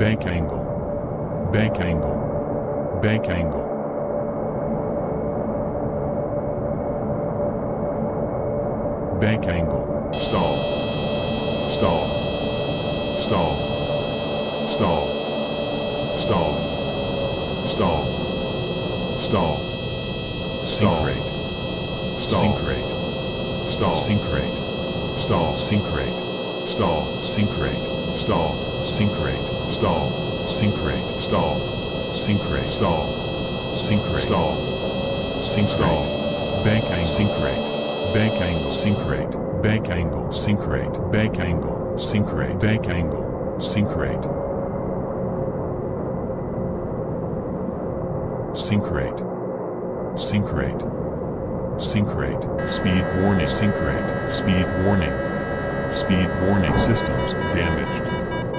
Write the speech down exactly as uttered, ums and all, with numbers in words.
bank angle, bank angle, bank angle, bank angle, stall, stall, stall, stall, stall, stall, stall, sink rate, sink rate, stall, sink rate, stall, sink rate, stall, sink rate, stall, sink rate, stall, sink rate, stall, sink rate, stall, sink rate, stall, sink stall, bank angle, sink rate, bank angle, sink rate, bank angle, sink rate, bank angle, sink rate, bank angle, sink rate, sink rate, sink rate, sink rate, speed warning, sink rate, speed warning, speed warning systems damaged.